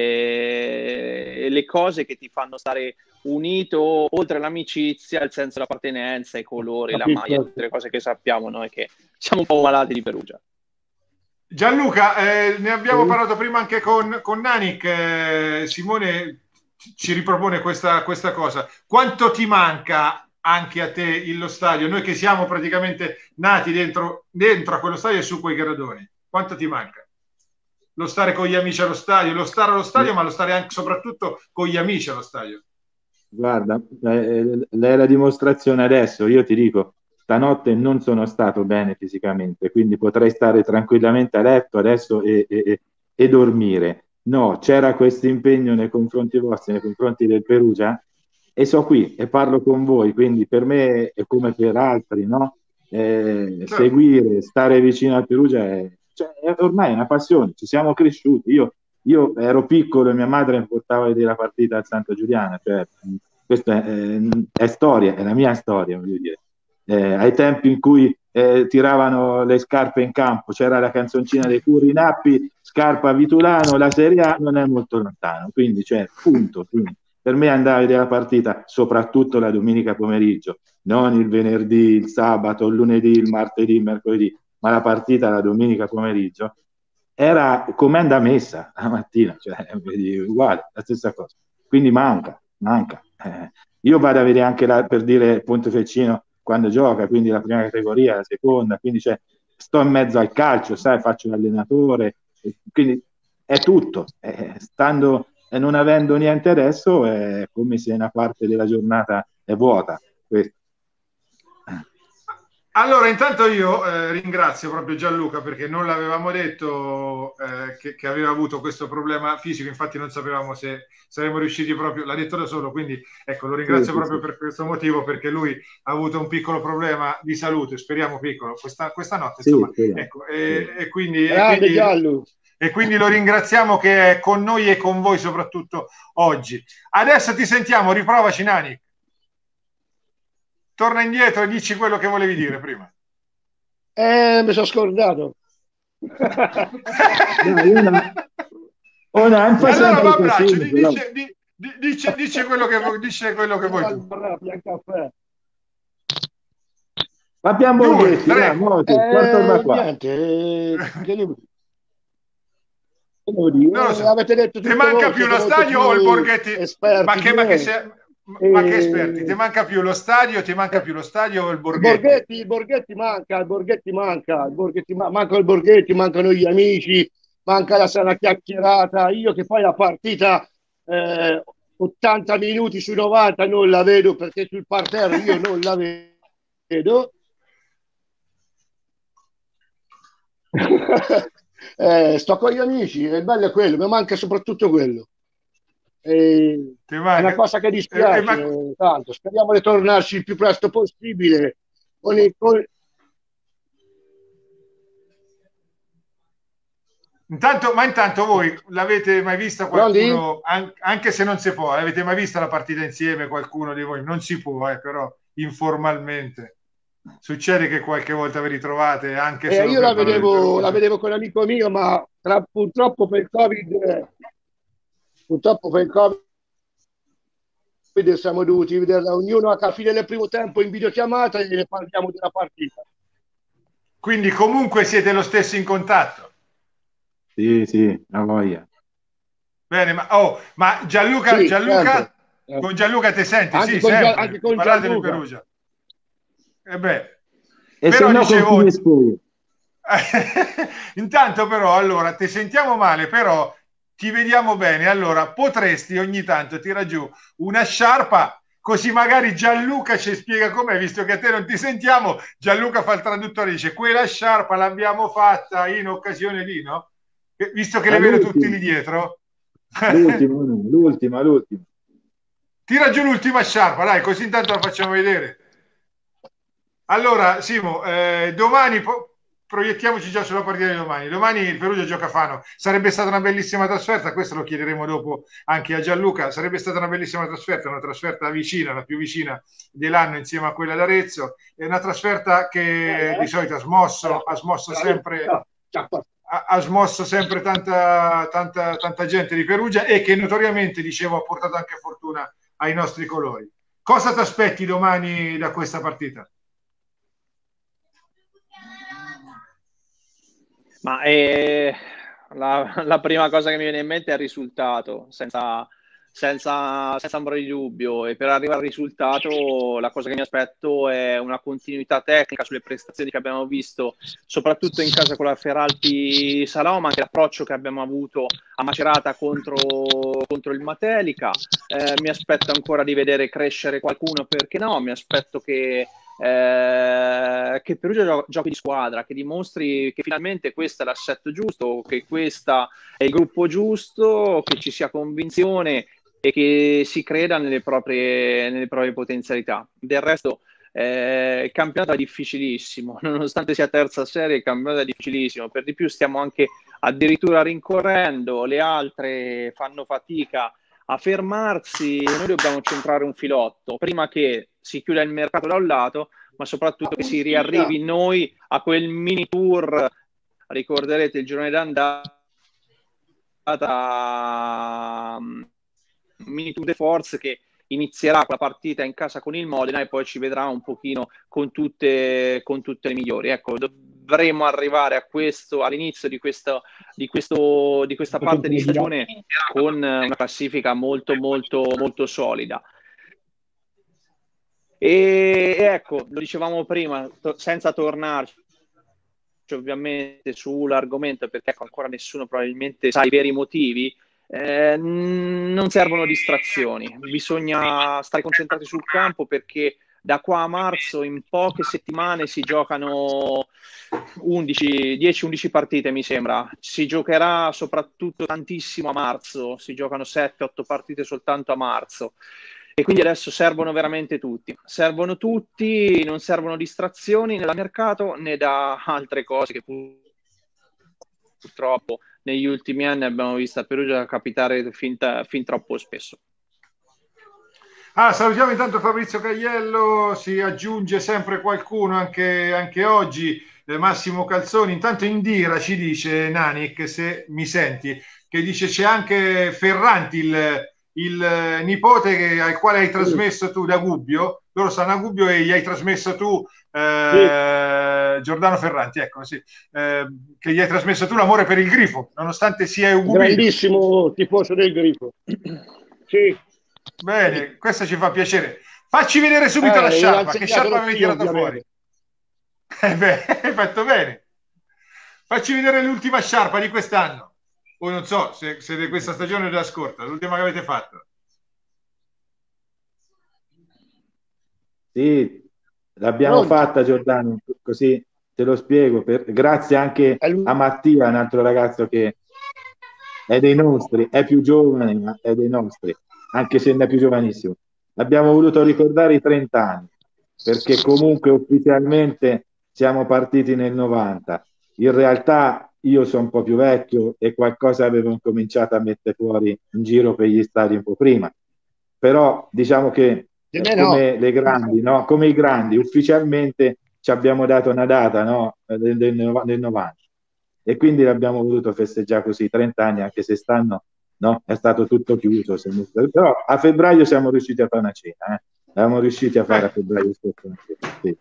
e, e le cose che ti fanno stare unito oltre all'amicizia, il senso dell'appartenenza, i colori, la maglia, Capito? tutte le cose che sappiamo noi che siamo un po' malati di Perugia. Gianluca, eh, ne abbiamo Sì. parlato prima anche con, con Nanik, eh, Simone ci ripropone questa, questa cosa. Quanto ti manca anche a te lo stadio? Noi che siamo praticamente nati dentro, dentro a quello stadio e su quei gradoni, quanto ti manca? Lo stare con gli amici allo stadio, lo stare allo stadio, ma lo stare anche soprattutto con gli amici allo stadio. Guarda, eh, lei è la dimostrazione adesso, io ti dico, stanotte non sono stato bene fisicamente, quindi potrei stare tranquillamente a letto adesso e, e- e dormire. No, c'era questo impegno nei confronti vostri, nei confronti del Perugia, e so qui e parlo con voi, quindi per me è come per altri, no? Eh, Certo. seguire, stare vicino al Perugia è, cioè, è ormai una passione, ci siamo cresciuti. Io io ero piccolo e mia madre mi portava a vedere la partita al Santa Giuliana, cioè, questa è, è storia, è la mia storia, voglio dire. Eh, ai tempi in cui eh, tiravano le scarpe in campo, c'era la canzoncina dei Nappi, scarpa Vitulano, la Serie A non è molto lontano, quindi cioè, punto, punto. Per me andare a vedere la partita, soprattutto la domenica pomeriggio, non il venerdì, il sabato, il lunedì, il martedì, il mercoledì, ma la partita la domenica pomeriggio, era come andava messa la mattina, cioè vedi, uguale, la stessa cosa. Quindi manca, manca. Eh, io vado a vedere anche la, per dire Pontefelcino quando gioca, quindi la prima categoria, la seconda, quindi cioè, sto in mezzo al calcio, sai, faccio l'allenatore, quindi è tutto. Eh, stando e non avendo niente adesso è come se una parte della giornata è vuota. Questo. Allora, intanto io eh, ringrazio proprio Gianluca perché non l'avevamo detto eh, che, che aveva avuto questo problema fisico, infatti non sapevamo se saremmo riusciti proprio, l'ha detto da solo, quindi ecco, lo Sì, ringrazio sì, proprio sì. per questo motivo perché lui ha avuto un piccolo problema di salute, speriamo piccolo, questa, questa notte, Sì, insomma, speriamo, ecco, e, speriamo. e, quindi, e, Grande quindi, Giallo. e quindi lo ringraziamo che è con noi e con voi soprattutto oggi. Adesso ti sentiamo, riprovaci Nani. Torna indietro e dici quello che volevi dire prima. Eh, mi sono scordato. No, io no. Una allora sempre va a braccio, così, di- però. dice, di- di- dice, dice quello che, vu- dice quello che vuoi tu. Caffè. Abbiamo Due, Borghetti, dai, tre. muoviti, portala Eh, qua. niente, eh, che devo dire? Che devo dire? Non lo Eh, so. avete detto Ti tutto manca voi, più siete lo molto stadio o il più Borghetti? Ma esperti che, di ma che, me. se- ma che esperti? Ti E, manca più lo stadio? Ti manca eh, più lo stadio o il il Borghetti? Borghetti, il Borghetti manca, il Borghetti manca, il Borghetti ma- manca il Borghetti, mancano gli amici, manca la sana chiacchierata. Io che poi la partita eh, ottanta minuti su novanta non la vedo perché sul parterre io non la vedo. Eh, sto con gli amici, il bello è quello, mi manca soprattutto quello. E- Ti è una manca? cosa che E, e dispiace, ma- tanto. Speriamo di tornarci il più presto possibile. Con i- con- Intanto, ma intanto voi l'avete mai vista Pronti? qualcuno, an- anche se non si può, avete mai vista la partita insieme qualcuno di voi? Non si può, eh, però informalmente. Succede che qualche volta vi ritrovate anche Eh, solo io per la parlare del vedevo, la Perugia. vedevo con un amico mio, ma tra- purtroppo per il Covid, eh, purtroppo per il Covid siamo dovuti vederla ognuno a fine del primo tempo in videochiamata e ne parliamo della partita. Quindi comunque siete lo stesso in contatto. Sì, sì, a voglia. Bene, ma, oh, ma Gianluca, Sì, sempre. Gianluca, Eh, con Gianluca ti senti? Anche Sì, con, Gia- anche sempre. con Parlate del Gianluca. Perugia. E beh, E se però no con dicevo, chi spui? intanto però, allora, ti sentiamo male, però ti vediamo bene. Allora, potresti ogni tanto tirare giù una sciarpa, così magari Gianluca ci spiega com'è, visto che a te non ti sentiamo. Gianluca fa il traduttore, dice, quella sciarpa l'abbiamo fatta in occasione di, no? Visto che Ma le vedo tutti l'ultima, lì dietro. l'ultima, no, l'ultima, l'ultima. Tira giù l'ultima sciarpa, dai, così intanto la facciamo vedere. Allora, Simo, eh, domani po- proiettiamoci già sulla partita di domani. Domani il Perugia gioca a Fano. Sarebbe stata una bellissima trasferta, questo lo chiederemo dopo anche a Gianluca. Sarebbe stata una bellissima trasferta, una trasferta vicina, la più vicina dell'anno insieme a quella d'Arezzo. È una trasferta che di solito ha smosso, ha smosso sempre, ha, ha smosso sempre tanta, tanta, tanta gente di Perugia e che notoriamente, dicevo, ha portato anche fortuna ai nostri colori. Cosa ti aspetti domani da questa partita? Ma eh, la, la prima cosa che mi viene in mente è il risultato, senza, senza, senza ombra di dubbio. E per arrivare al risultato, la cosa che mi aspetto è una continuità tecnica sulle prestazioni che abbiamo visto, soprattutto in casa con la Feralpi Salò, ma anche l'approccio che abbiamo avuto a Macerata contro, contro il Matelica. Eh, mi aspetto ancora di vedere crescere qualcuno, perché no? Mi aspetto che Eh, che Perugia gio- giochi di squadra, che dimostri che finalmente questo è l'assetto giusto, che questo è il gruppo giusto, che ci sia convinzione e che si creda nelle proprie, nelle proprie potenzialità. Del resto eh, il campionato è difficilissimo, nonostante sia terza serie, il campionato è difficilissimo. Per di più stiamo anche addirittura rincorrendo, le altre fanno fatica a fermarsi. Noi dobbiamo centrare un filotto prima che si chiuda il mercato da un lato, ma soprattutto che si riarrivi noi a quel mini tour. Ricorderete il girone d'andata, mini tour de force che inizierà con la partita in casa con il Modena e poi ci vedrà un pochino con tutte, con tutte le migliori. Ecco, dovremo arrivare a questo, all'inizio di, questo, di, questo, di questa parte di stagione con una classifica molto molto molto solida. E, e ecco, lo dicevamo prima, to- senza tornarci ovviamente sull'argomento, perché ecco, ancora nessuno probabilmente sa i veri motivi. Eh, non servono distrazioni, bisogna stare concentrati sul campo, perché da qua a marzo in poche settimane si giocano undici, dieci undici partite, mi sembra. Si giocherà soprattutto tantissimo a marzo, si giocano sette otto partite soltanto a marzo. E quindi adesso servono veramente tutti, servono tutti, non servono distrazioni né dal mercato né da altre cose che purtroppo negli ultimi anni abbiamo visto a Perugia capitare fin, fin troppo spesso. Ah, salutiamo intanto Fabrizio Cagliello, si aggiunge sempre qualcuno anche, anche oggi. eh, Massimo Calzoni. Intanto Indira ci dice, Nanik, se mi senti, che dice c'è anche Ferranti, il, il nipote che, al quale hai trasmesso tu da Gubbio, loro stanno a Gubbio e gli hai trasmesso tu eh, sì. Giordano Ferranti, ecco, sì, eh, che gli hai trasmesso tu l'amore per il Grifo, nonostante sia un grandissimo tifoso del Grifo. Sì. Bene, questo ci fa piacere. Facci vedere subito eh, la sciarpa, che sciarpa avevi tirato fuori? Eh beh, hai fatto bene. Facci vedere l'ultima sciarpa di quest'anno, o non so se, se di questa stagione o della scorsa, l'ultima che avete fatto. Sì, l'abbiamo Pronto. fatta, Giordano, così te lo spiego. Per... Grazie anche a Mattia, un altro ragazzo che è dei nostri, è più giovane, ma è dei nostri, anche se non è più giovanissimo. Abbiamo voluto ricordare i trenta anni, perché comunque ufficialmente siamo partiti nel novanta. In realtà io sono un po' più vecchio e qualcosa avevo cominciato a mettere fuori in giro per gli stadi un po' prima. Però diciamo che eh, come no. le grandi, no? Come i grandi, ufficialmente ci abbiamo dato una data, no? del, del, del novanta. E quindi l'abbiamo voluto festeggiare così, trenta anni, anche se stanno, no? È stato tutto chiuso. Siamo... Però a febbraio siamo riusciti a fare una cena, eh? Siamo riusciti a fare a febbraio scorso una cena. Sì.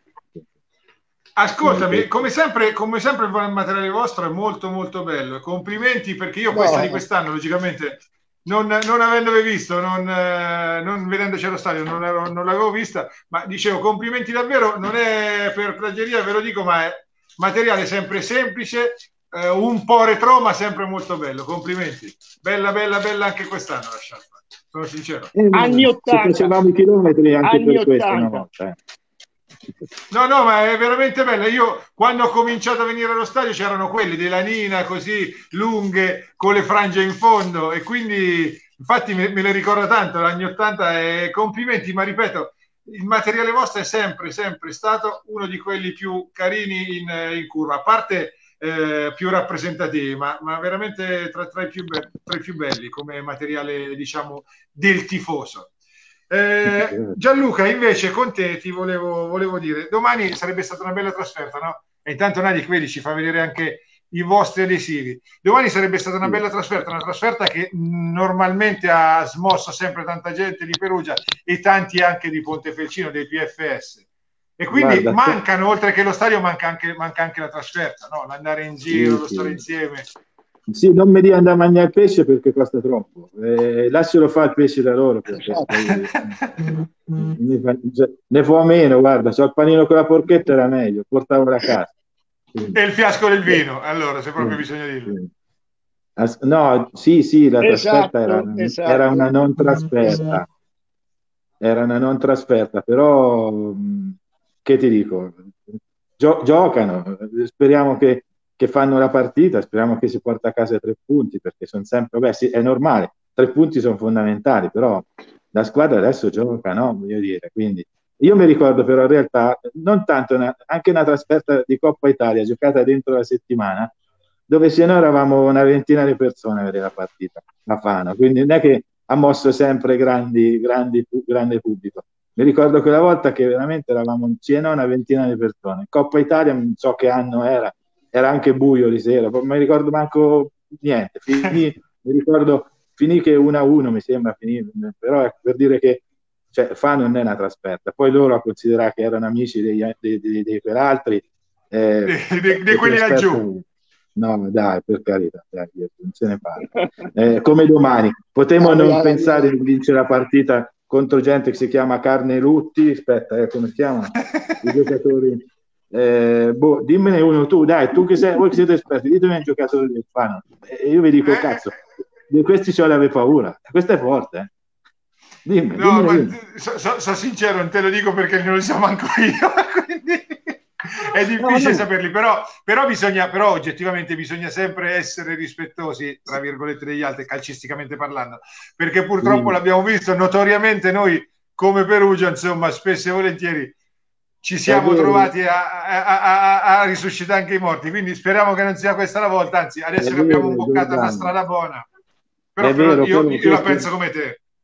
Ascoltami, come sempre, come sempre il materiale vostro è molto molto bello. Complimenti, perché io questa no. di quest'anno, logicamente, non, non avendovi visto, non, eh, non vedendoci allo stadio, non, ero, non l'avevo vista, ma dicevo complimenti davvero, non è per plagieria, ve lo dico, ma è materiale sempre semplice, eh, un po' retro, ma sempre molto bello. Complimenti. Bella, bella, bella anche quest'anno la sciarpa, sono sincero. Eh, anni ottanta. Facevamo i chilometri anche anni per questo una volta. No, no, ma è veramente bella. Io quando ho cominciato a venire allo stadio c'erano quelli della Nina così lunghe con le frange in fondo e quindi infatti me, me le ricordo tanto, l'anni ottanta e complimenti, ma ripeto, il materiale vostro è sempre, sempre stato uno di quelli più carini in, in curva, a parte eh, più rappresentativi, ma, ma veramente tra, tra, i più be- tra i più belli come materiale, diciamo, del tifoso. Eh, Gianluca, invece con te ti volevo, volevo dire, domani sarebbe stata una bella trasferta, no? E intanto Nadia, vedi, ci fa vedere anche i vostri adesivi. Domani sarebbe stata una bella trasferta, una trasferta che normalmente ha smosso sempre tanta gente di Perugia e tanti anche di Pontefelcino, dei P F S. E quindi Guarda, mancano, oltre che lo stadio, manca anche, manca anche la trasferta, no? L'andare in giro, sì, lo stare sì. insieme. Sì, non mi dia andare a mangiare il pesce perché costa troppo. Eh, lascialo fare il pesce da loro. Perché ne, fa, ne fa meno, guarda, c'ho il panino con la porchetta, era meglio, portavo da casa. E il fiasco del vino, allora, se proprio sì, bisogna dirlo. Sì. As- no, sì, sì, la esatto, trasferta era, esatto. era una non trasferta. Era una non trasferta, però che ti dico? Gio- giocano, speriamo che che fanno la partita, speriamo che si porta a casa tre punti, perché sono sempre, beh sì, è normale, tre punti sono fondamentali, però la squadra adesso gioca, no? Voglio dire, quindi io mi ricordo però in realtà non tanto, una, anche una trasferta di Coppa Italia giocata dentro la settimana, dove se noi eravamo una ventina di persone a vedere la partita, la Fano, quindi non è che ha mosso sempre grandi, grandi, grande pubblico. Mi ricordo quella volta che veramente eravamo insieme una ventina di persone. Coppa Italia, non so che anno era, era anche buio di sera, non mi ricordo manco niente, finì, mi ricordo finì che uno a uno mi sembra finì, però è per dire che cioè, fa non è una trasferta, poi loro a considerare che erano amici degli, dei, dei, dei peraltri eh, di quelli laggiù, no dai, per carità, dai, non se ne parla, eh, come domani potremmo non pensare di vincere la partita contro gente che si chiama Carne Rutti, aspetta, eh, come si chiamano i giocatori. Eh, boh, dimmene uno tu, dai, tu che sei, voi che siete esperti, ditemi un giocatore del Fano e io vi dico, cazzo, di questi ce l'avevo paura, questo è forte, eh. Dimmi, no, dimmi, ma dimmi. So, so, so sincero, non te lo dico perché non lo so manco io, quindi è difficile no, no. saperli, però, però bisogna, però oggettivamente bisogna sempre essere rispettosi, tra virgolette, degli altri, calcisticamente parlando, perché purtroppo sì. l'abbiamo visto notoriamente noi come Perugia, insomma, spesso e volentieri ci siamo trovati a, a, a, a risuscitare anche i morti, quindi speriamo che non sia questa la volta, anzi adesso è che vero, abbiamo imboccato una strada buona, però, vero, però io, però, io la penso come te.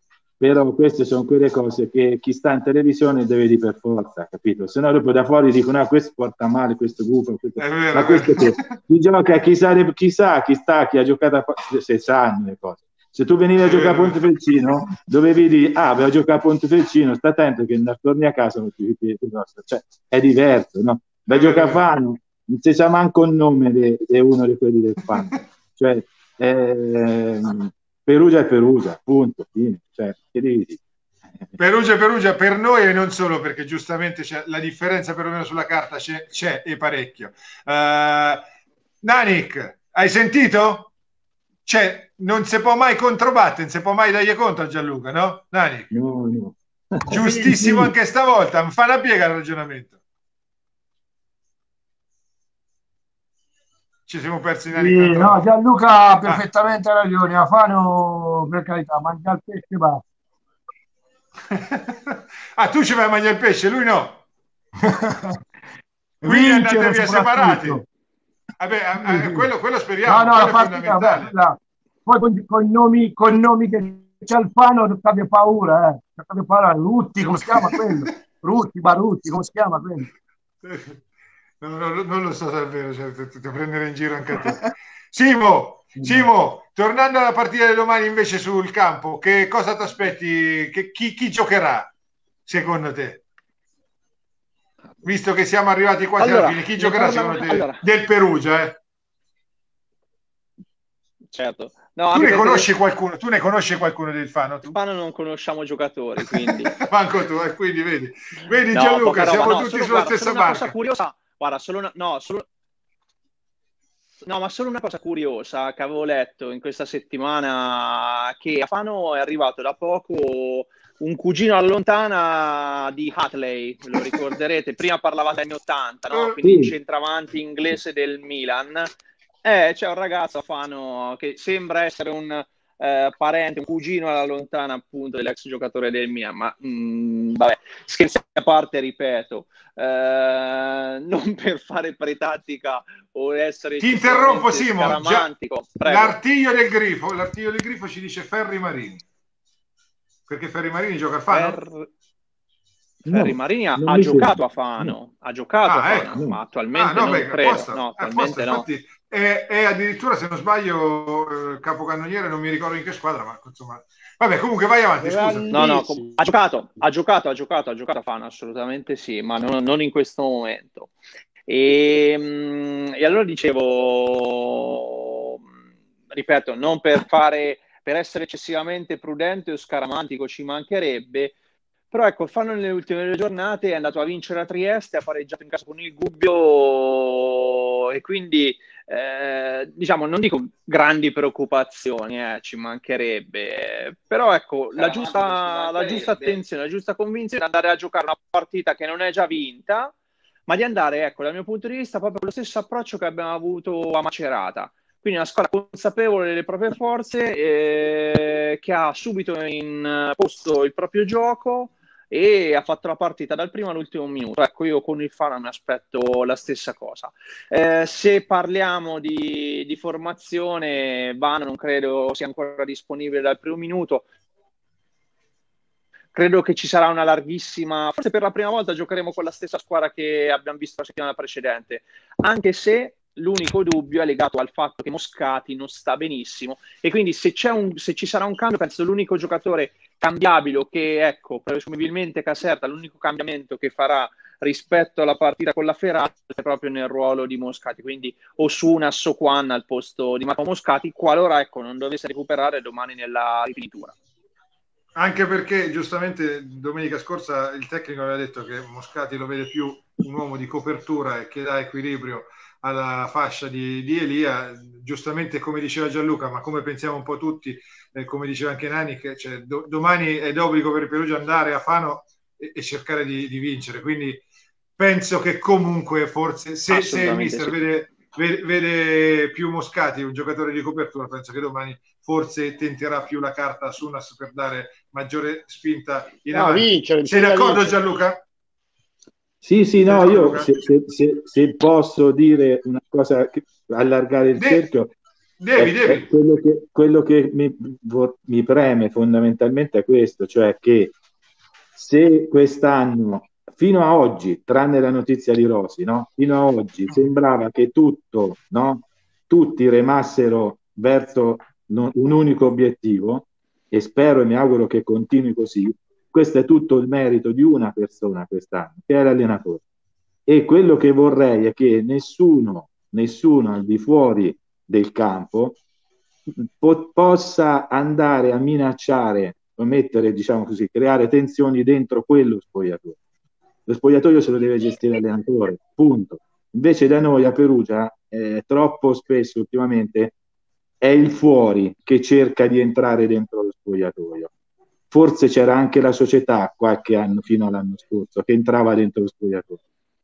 però queste sono quelle cose che chi sta in televisione deve di per forza, capito? Se no dopo da fuori dicono ah, questo porta male, questo gufo, questo... vero, ma questo che chi gioca, chi sa, chi sa, chi sta, chi ha giocato a... se sanno le cose. Se tu venivi a giocare a Pontefelcino, dovevi dire ah, vai a giocare a Pontefelcino, sta attento che non torni a casa non ti ripeti, cioè è diverso, no? Vai a giocare a Fano, non si sa manco il nome di uno di quelli del Fano, cioè eh, Perugia è Perugia, punto, fine. Cioè, che devi dire? Perugia è Perugia per noi e non solo, perché giustamente c'è la differenza perlomeno sulla carta c'è, c'è e parecchio. Uh, Nanik, hai sentito? Cioè, non si può mai controbattere, non si può mai dargli contro a Gianluca, no? Nanik? No, no. Giustissimo anche stavolta, mi fa una piega il ragionamento. Ci siamo persi in Sì, no, Gianluca ha perfettamente ah. ragione. A Fano, per carità, mangia il pesce basta. Ah, tu ci vai a mangiare il pesce, lui no. Quindi andate via separati. Vabbè, a, a, quello, quello speriamo. No, no, la partita, beh, la... poi con, con, nomi, con nomi che c'è il Fano non abbia paura, eh. Non abbia paura. Rutti, come si chiama quello? Rutti, Barutti, come si chiama quello? No, no, non lo so davvero, cioè, ti, ti prendere in giro anche a te. Simo, Simo, tornando alla partita di domani invece sul campo, che cosa ti aspetti? Che, chi, chi giocherà secondo te? Visto che siamo arrivati quasi allora, alla fine, chi giocherà secondo te allora. del Perugia? Eh? Certo. No, tu ne conosci qualcuno? Tu ne conosci qualcuno del Fano? Tu? Fano non conosciamo giocatori, quindi. Manco tu, eh, quindi vedi. Vedi no, Gianluca, siamo roba, no, solo, tutti sulla guarda, stessa barca. barca. Cosa curiosa, guarda, solo una, no, solo No, ma solo una cosa curiosa che avevo letto in questa settimana, che a Fano è arrivato da poco un cugino alla lontana di Hatley, ve lo ricorderete, prima parlavate anni ottanta, no? Quindi il centravanti inglese del Milan. Eh, c'è un ragazzo a Fano che sembra essere un eh, parente, un cugino alla lontana appunto dell'ex giocatore del Milan, ma mh, vabbè, scherzi a parte, ripeto, eh, non per fare pretattica o essere ti interrompo Simo, l'artiglio del grifo l'artiglio del grifo ci dice Ferri Marini, perché Ferri Marini gioca a Fano. Per... Ferri Marini ha, ha giocato a Fano, no. ha giocato ah, a Fano, ecco. ma attualmente ah, no, non beh, credo. Apposta, no, attualmente apposta, no. Infatti, è, è addirittura, se non sbaglio, eh, capocannoniere, non mi ricordo in che squadra, ma insomma, vabbè, comunque vai avanti, scusa. No, no, ha giocato, ha giocato, ha giocato, ha giocato a Fano, assolutamente sì, ma non, non in questo momento. E, e allora dicevo, ripeto, non per fare, per essere eccessivamente prudente o scaramantico, ci mancherebbe. Però ecco, il Fano nelle ultime due giornate è andato a vincere a Trieste, ha pareggiato in casa con il Gubbio e quindi, eh, diciamo, non dico grandi preoccupazioni, eh, ci mancherebbe. Però ecco, la giusta, la giusta attenzione, la giusta convinzione è andare a giocare una partita che non è già vinta, ma di andare, ecco, dal mio punto di vista, proprio con lo stesso approccio che abbiamo avuto a Macerata. Quindi una squadra consapevole delle proprie forze, eh, che ha subito in posto il proprio gioco e ha fatto la partita dal primo all'ultimo minuto. Ecco, io con il Fano mi aspetto la stessa cosa. Eh, se parliamo di, di formazione, Vano non credo sia ancora disponibile dal primo minuto. Credo che ci sarà una larghissima... Forse per la prima volta giocheremo con la stessa squadra che abbiamo visto la settimana precedente, anche se l'unico dubbio è legato al fatto che Moscati non sta benissimo e quindi se, c'è un, se ci sarà un cambio, penso l'unico giocatore cambiabile che, ecco, presumibilmente Caserta, l'unico cambiamento che farà rispetto alla partita con la Ferrara è proprio nel ruolo di Moscati, quindi Osuna Soquan al posto di Marco Moscati, qualora, ecco, non dovesse recuperare domani nella rifinitura. Anche perché giustamente domenica scorsa il tecnico aveva detto che Moscati lo vede più un uomo di copertura e che dà equilibrio alla fascia di, di Elia, giustamente come diceva Gianluca, ma come pensiamo un po' tutti, eh, come diceva anche Nani, che cioè, do, domani è d'obbligo per il Perugia andare a Fano e, e cercare di, di vincere, quindi penso che comunque forse se, se il mister sì. vede, vede, vede più Moscati, un giocatore di copertura, penso che domani forse tenterà più la carta Sunas per dare maggiore spinta in no, avanti. Vincere, sei d'accordo vincere. Gianluca? Sì, sì, no, io se, se, se, se posso dire una cosa, allargare il De- cerchio. Devi, è, devi. È quello che, quello che mi, mi preme fondamentalmente è questo, cioè che se quest'anno, fino a oggi, tranne la notizia di Rossi, no? Fino a oggi sembrava che tutto, no? Tutti remassero verso no, un unico obiettivo, e spero e mi auguro che continui così. Questo è tutto il merito di una persona quest'anno, che è l'allenatore. E quello che vorrei è che nessuno, nessuno al di fuori del campo po- possa andare a minacciare o mettere, diciamo così, creare tensioni dentro quello spogliatoio. Lo spogliatoio se lo deve gestire l'allenatore, punto. Invece da noi a Perugia eh, troppo spesso ultimamente è il fuori che cerca di entrare dentro lo spogliatoio. Forse c'era anche la società qualche anno, fino all'anno scorso, che entrava dentro lo spogliatoio.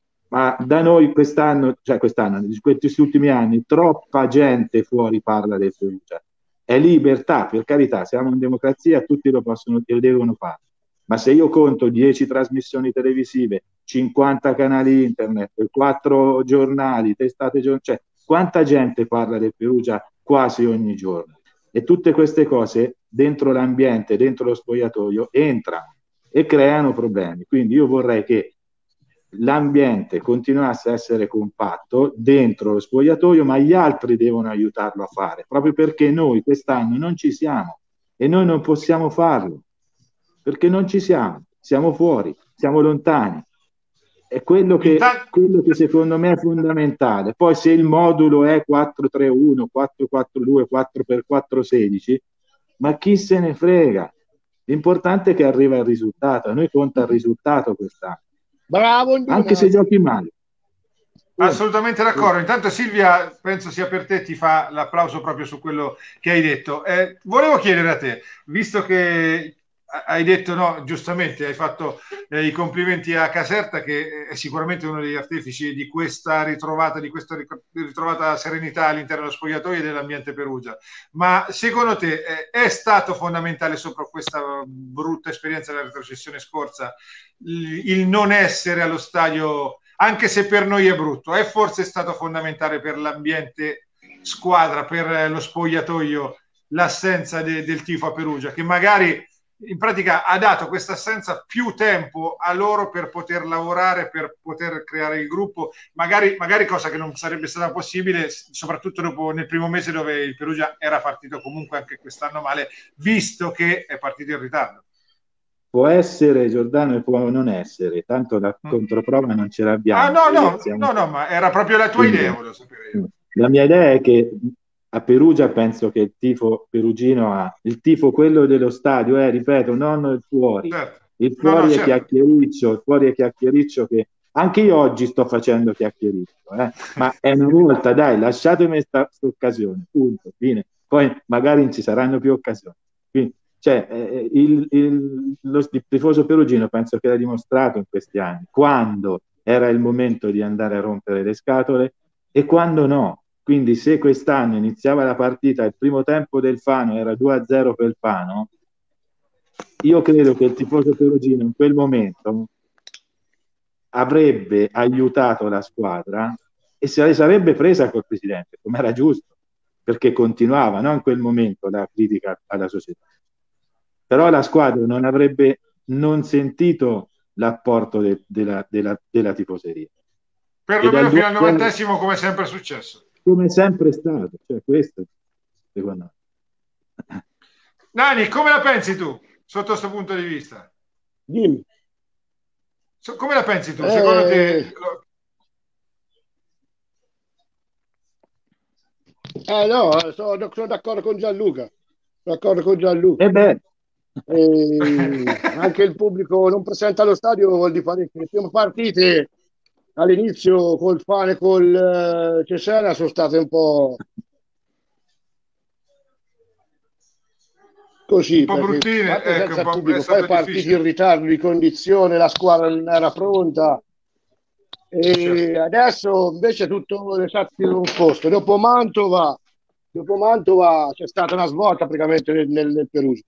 Ma da noi quest'anno, cioè quest'anno, in questi ultimi anni, troppa gente fuori parla del Perugia. È libertà, per carità, siamo in democrazia, tutti lo possono e lo devono fare. Ma se io conto dieci trasmissioni televisive, cinquanta canali internet, quattro giornali, testate giornali, cioè quanta gente parla del Perugia quasi ogni giorno? E tutte queste cose dentro l'ambiente, dentro lo spogliatoio, entrano e creano problemi. Quindi io vorrei che l'ambiente continuasse a essere compatto dentro lo spogliatoio, ma gli altri devono aiutarlo a fare, proprio perché noi quest'anno non ci siamo e noi non possiamo farlo, perché non ci siamo, siamo fuori, siamo lontani. È quello che, Intanto... quello che secondo me è fondamentale. Poi se il modulo è quattro tre uno, quattro quattro due, quattro per quattro sedici, ma chi se ne frega? L'importante è che arriva il risultato, a noi conta il risultato quest'anno. Bravo, Anche se giochi male. Assolutamente d'accordo. Intanto Silvia, penso sia per te, ti fa l'applauso proprio su quello che hai detto. Eh, volevo chiedere a te, visto che hai detto, no, giustamente, hai fatto eh, i complimenti a Caserta, che è sicuramente uno degli artefici di questa ritrovata, di questa ritrovata serenità all'interno dello spogliatoio e dell'ambiente Perugia. Ma secondo te eh, è stato fondamentale sopra questa brutta esperienza della retrocessione scorsa il, il non essere allo stadio, anche se per noi è brutto, è forse stato fondamentale per l'ambiente squadra, per lo spogliatoio, l'assenza de, del tifo a Perugia, che magari in pratica ha dato questa assenza più tempo a loro per poter lavorare, per poter creare il gruppo, magari, magari cosa che non sarebbe stata possibile, soprattutto dopo nel primo mese dove il Perugia era partito comunque anche quest'anno male, visto che è partito in ritardo. Può essere, Giordano, e può non essere, tanto la controprova non ce l'abbiamo. Ah, no, no, no, no, ma era proprio la tua Quindi, idea, volevo sapere io. La mia idea è che a Perugia penso che il tifo perugino ha il tifo quello dello stadio, eh, ripeto, non il fuori. Certo. Il fuori no, no, è certo. chiacchiericcio, il fuori è chiacchiericcio che anche io oggi sto facendo chiacchiericcio, eh? Ma è una volta, dai, lasciatemi questa occasione, punto, fine. Poi magari ci saranno più occasioni. Quindi, cioè, eh, il, il, lo tifoso perugino penso che l'ha dimostrato in questi anni, quando era il momento di andare a rompere le scatole e quando no. Quindi se quest'anno iniziava la partita, il primo tempo del Fano era due a zero per il Fano, io credo che il tifoso perugino in quel momento avrebbe aiutato la squadra e se la sarebbe presa col presidente, come era giusto, perché continuava, no, in quel momento la critica alla società. Però la squadra non avrebbe non sentito l'apporto de, della, della, della tifoseria. Perlomeno fino al novantesimo, come sempre è successo. Come sempre è stato, cioè questo, secondo me. Nani, come la pensi tu, sotto questo punto di vista? Dimmi. So, come la pensi tu? Eh... Secondo te... Eh no, sono, sono d'accordo con Gianluca. Sono d'accordo con Gianluca. E beh. E anche il pubblico non presente allo stadio vuol dire parecchio. Le prime partite all'inizio col Fane e col uh, Cesena sono state un po' così, un po' bruttine, ecco, senza un po', pubblico, poi partiti difficile. In ritardo di condizione, la squadra non era pronta e certo. Adesso invece tutto l'esatto opposto. Dopo Mantova, dopo Mantova c'è stata una svolta praticamente nel, nel, nel Perugia.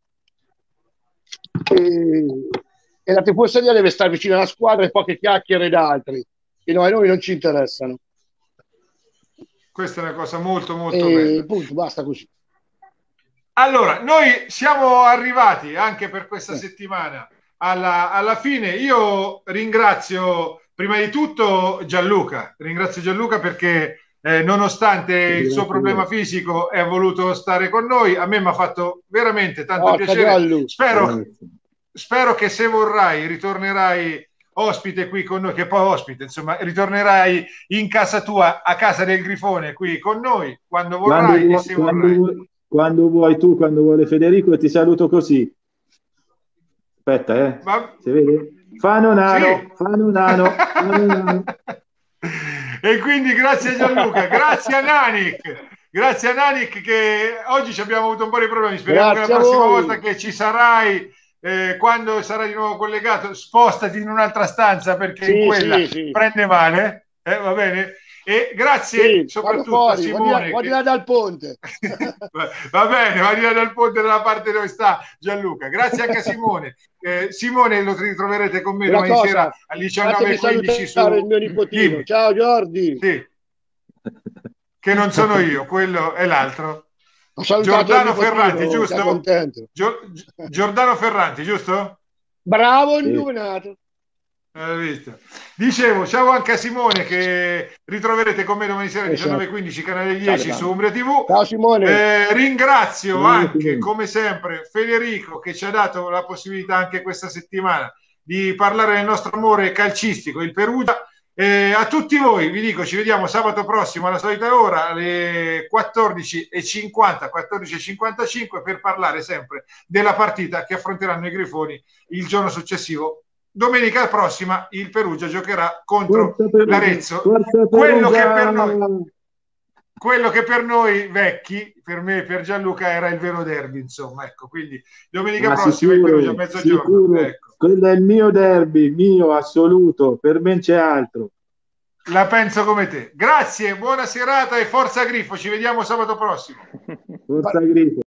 E, e la tifoseria deve stare vicino alla squadra e poche chiacchiere da altri che no, a noi non ci interessano. questa è una cosa molto molto e bella. punto, basta così. Allora, noi siamo arrivati anche per questa Eh. settimana alla, alla fine. Io ringrazio prima di tutto Gianluca, ringrazio Gianluca perché eh, nonostante il suo problema fisico è voluto stare con noi. A me mi ha fatto veramente tanto Porca piacere. Giallu. Spero, spero che se vorrai ritornerai ospite qui con noi, che poi ospite, insomma, ritornerai in casa tua, a casa del Grifone, qui con noi, quando vorrai Quando e vuoi, se quando vorrai. vuoi, quando vuoi tu, quando vuole Federico, ti saluto così. Aspetta, eh. Ma... Si vede? Fano nano, Sì. fano nano, fano nano. E quindi grazie a Gianluca, grazie a Nanik, grazie a Nanik che oggi ci abbiamo avuto un po' di problemi. Speriamo Grazie che la a prossima voi. volta che ci sarai, eh, quando sarai di nuovo collegato, spostati in un'altra stanza perché Sì, in quella sì, sì. prende male, eh, va bene? E grazie Sì, vado soprattutto fuori, a Simone. vado di là, vado di là dal ponte. Va bene, va di là dal ponte dalla parte dove sta Gianluca. Grazie anche a Simone. Eh, Simone lo ritroverete con me Una domani cosa, sera alle diciannove e fatemi quindici salutare su... il mio nipotino. Dimmi. Ciao Giordi. Sì. Che non sono io, quello è l'altro. Ho salutato Giordano il nipotino, Ferranti, sta giusto? contento. Gio- Giordano Ferranti, giusto? Bravo, Sì. indovinato. Hai visto? Dicevo, ciao anche a Simone che ritroverete con me domani sera alle Esatto. diciannove e quindici, canale Ciao, dieci su Giordano. Umbria tivù. Ciao Simone. Eh, ringrazio Ciao, anche, Simone. come sempre, Federico che ci ha dato la possibilità anche questa settimana di parlare del nostro amore calcistico, il Perugia. Eh, a tutti voi vi dico, ci vediamo sabato prossimo alla solita ora alle quattordici e cinquanta, quattordici e cinquantacinque per parlare sempre della partita che affronteranno i Grifoni il giorno successivo. Domenica prossima il Perugia giocherà contro Forza Perugia, l'Arezzo. forza Quello che Perugia. per noi quello che per noi vecchi, per me e per Gianluca, era il vero derby, insomma, ecco, quindi domenica Ma prossima il Perugia a sicuro, mezzogiorno, sicuro, ecco. quello è il mio derby, mio assoluto, per me non c'è altro. La penso come te. Grazie, buona serata e forza Grifo, ci vediamo sabato prossimo. Forza Grifo.